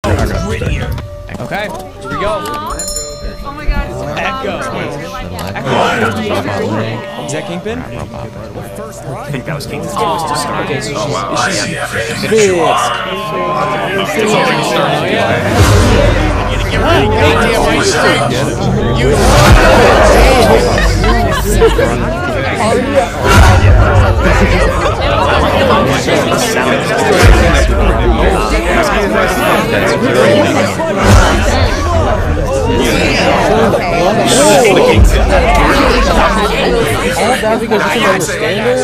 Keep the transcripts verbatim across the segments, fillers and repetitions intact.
Okay, here we go. Oh my god, it's Echo. Echo. Is that Kingpin? I think that was Kingpin. Oh, okay, so oh wow. she's, I is she see everything. Fisk. It's already started. All that because you can understand it?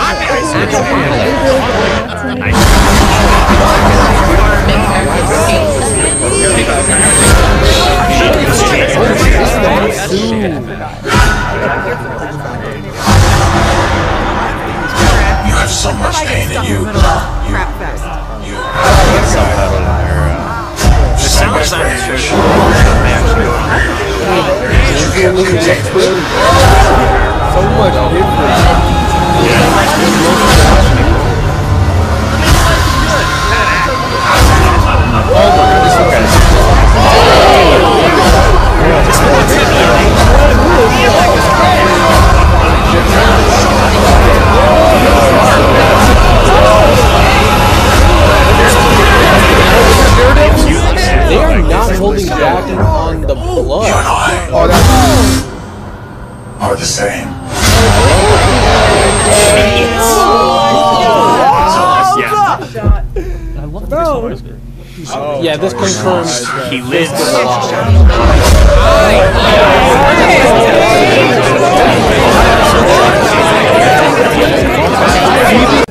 You have so much pain in you. crap fest. You Subtitle in your uh, December sign. So much different. They are not holding back on the blood. and I Oh, that's are the same. yeah. This confirms He lives. a lot.